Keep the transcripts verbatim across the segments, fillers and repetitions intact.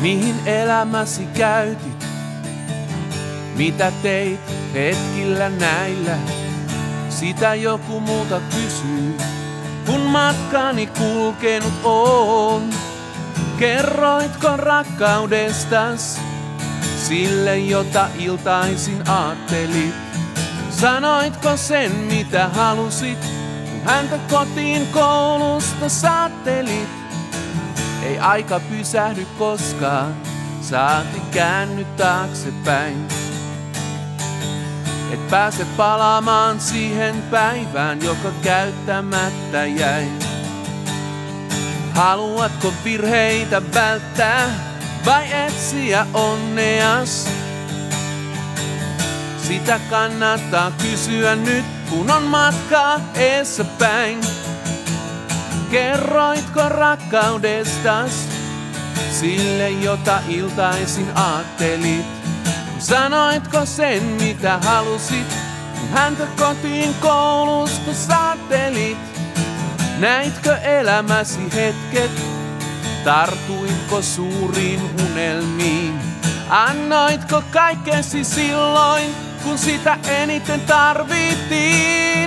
Mihin elämäsi käytit? Mitä teit hetkillä näillä? Sitä joku muuta kysyy, kun matkani kulkenut on. Kerroitko rakkaudestas sille, jota iltaisin aattelit? Sanoitko sen, mitä halusit, kun häntä kotiin koulusta saattelit? Ei aika pysähdy koskaan, saati käänny taaksepäin. Et pääse palaamaan siihen päivään, joka käyttämättä jäi. Haluatko virheitä välttää vai etsiä onneas? Sitä kannattaa kysyä nyt, kun on matkaa eessä päin. Kerroitko rakkaudestas sille, jota iltaisin aattelit? Sanoitko sen, mitä halusit, kun häntä kotiin koulusta saattelit? Näitkö elämäsi hetket? Tartuitko suuriin unelmiin? Annoitko kaikkesi silloin, kun sitä eniten tarvittiin?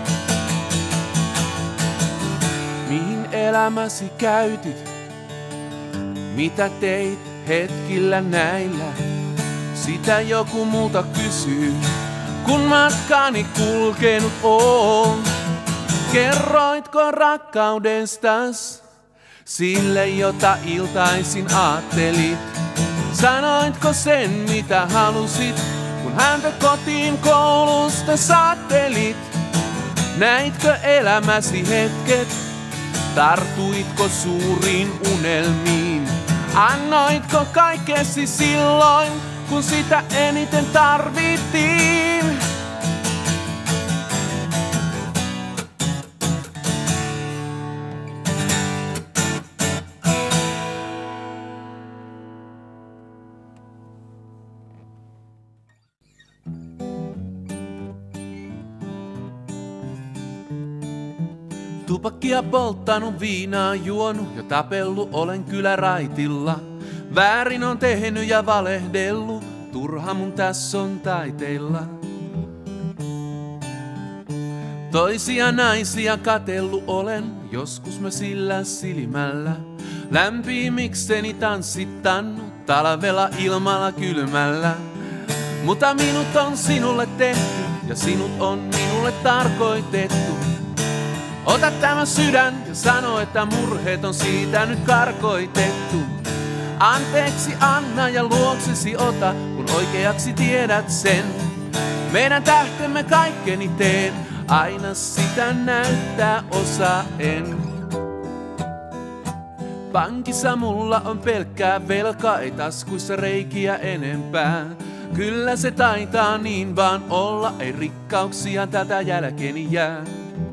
Mihin elämäsi käytit? Mitä teit hetkillä näillä? Sitä joku muuta kysyy, kun matkani kulkenut on. Kerroitko rakkaudestas sille, jota iltaisin aattelit? Sanoitko sen, mitä halusit, kun häntä kotiin koulusta saattelit? Näitkö elämäsi hetket? Tartuitko suuriin unelmiin? Annoitko kaikkesi silloin, kun sitä eniten tarvittiin? Tupakkia polttanut, viinaa juonut ja tapellut olen kyllä raitilla. Väärin on tehnyt ja valehdellut, turha mun tässä on taiteilla. Toisia naisia katellut olen, joskus mä sillä silmällä. Lämpimikseni tanssittanut, talvella ilmalla kylmällä. Mutta minut on sinulle tehty ja sinut on minulle tarkoitettu. Ota tämä sydän ja sano, että murheet on siitä nyt karkoitettu. Anteeksi anna ja luoksesi ota, kun oikeaksi tiedät sen. Meidän tähtemme kaikkeni teen, aina sitä näyttää osa en. Pankissa mulla on pelkkää velkaa, ei taskuissa reikiä enempää. Kyllä se taitaa niin vaan olla, ei rikkauksia tätä jälkeeni jää.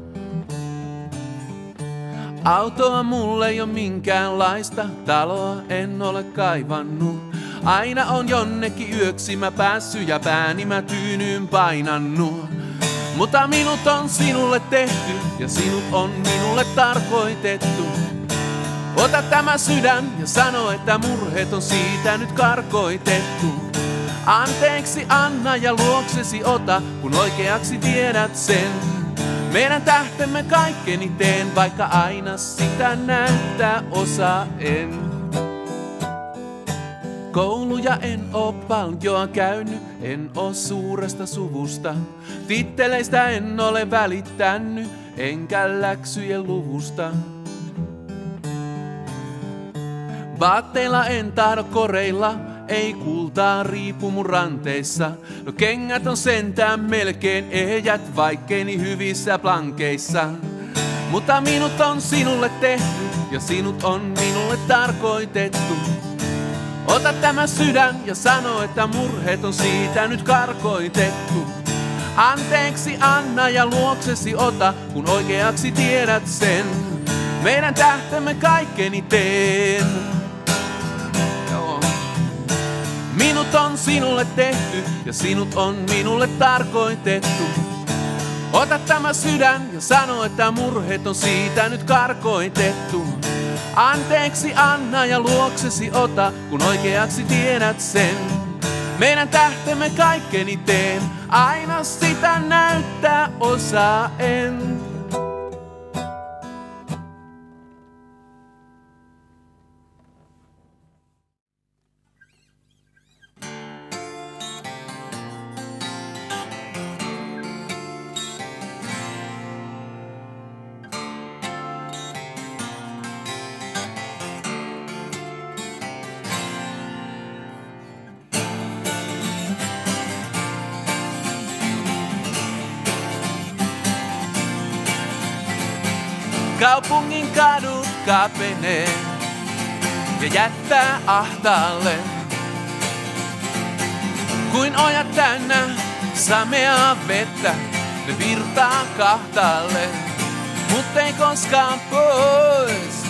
Autoa mulle ei oo minkäänlaista, taloa en ole kaivannut. Aina on jonnekin yöksi mä päässyt ja pääni mä tyynyyn painannut. Mutta minut on sinulle tehty ja sinut on minulle tarkoitettu. Ota tämä sydän ja sano, että murheet on siitä nyt karkoitettu. Anteeksi anna ja luoksesi ota, kun oikeaksi tiedät sen. Meidän tähtemme kaikkeni teen, vaikka aina sitä näyttää osa en. Kouluja en oo paljoa käynyt, en oo suuresta suvusta. Titteleistä en ole välittänyt, enkä läksyjen luvusta. Vaatteilla en tahdo koreilla, ei kultaa riipu mun ranteissa. No kengät on sentään melkein ehjät, vaikkeini hyvissä plankeissa. Mutta minut on sinulle tehty ja sinut on minulle tarkoitettu. Ota tämä sydän ja sano, että murheet on siitä nyt karkoitettu. Anteeksi anna ja luoksesi ota, kun oikeaksi tiedät sen. Meidän tähtemme kaikkeni teen. Minut on sinulle tehty ja sinut on minulle tarkoitettu. Ota tämä sydän ja sano, että murheet on siitä nyt karkoitettu. Anteeksi anna ja luoksesi ota, kun oikeaksi tiedät sen. Meidän tähtemme kaikkeni teen, aina sitä näyttää osaen. Kaupungin kadut kapenee ja jättää ahtaalle. Kuin ojat täynnä sameaa vettä, ne virtaa kahtaalle, mut ei koskaan pois.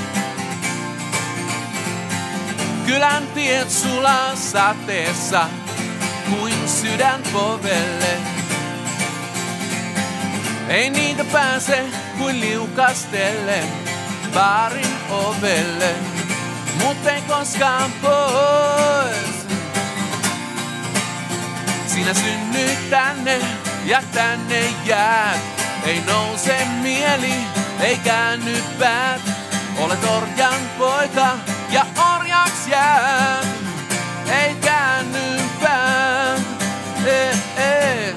Kylän tiet sulaa sateessa kuin sydän povelle. Ei niitä pääse kuin liukastelle baarin ovelle, mut ei koskaan pois. Sinä synnyit tänne ja tänne jäät. Ei nouse mieli, ei käänny päät. Olet orjan poika ja orjaks jäät. Ei käänny päät. Eh, eh.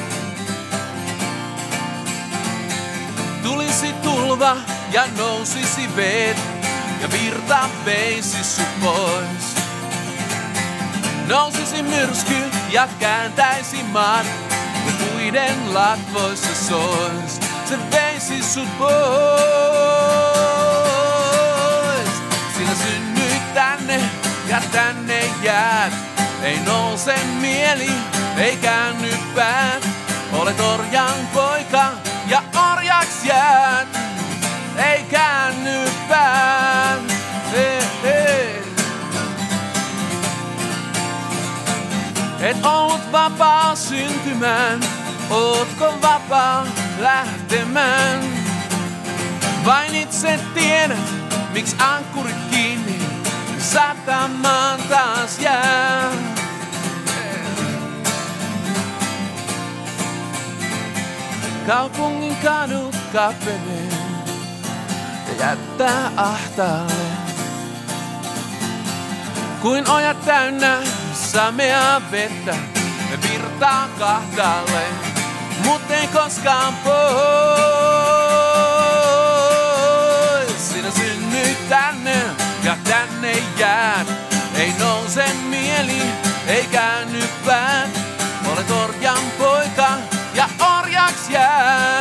Tulisi tulva ja nousisi veet ja virta veisi sut pois. Nousisi myrsky ja kääntäisi maan ja puiden latvoissa sois. Se veisi sut pois. Sinä synnyit tänne ja tänne jäät. Ei nouse mieli, ei käänny päät. Olet orjan poika ja orjaks jäät. Ei käänny päät. Eh, eh. Et ollut vapaa syntymään, ootko vapaa lähtemään? Vain itse tiedät, miksi ankkurit kiinni satamaan taas jää. Kaupungin kadut kapenee ja jättää ahtaalle. Kuin ojat täynnä sameaa vettä, ne virtaa kahtaalle, mut ei koskaan pois. Sinä synnyit tänne ja tänne jäät. Ei nouse mieli, ei käänny päät. Olet orjan poika ja orjaks jäät.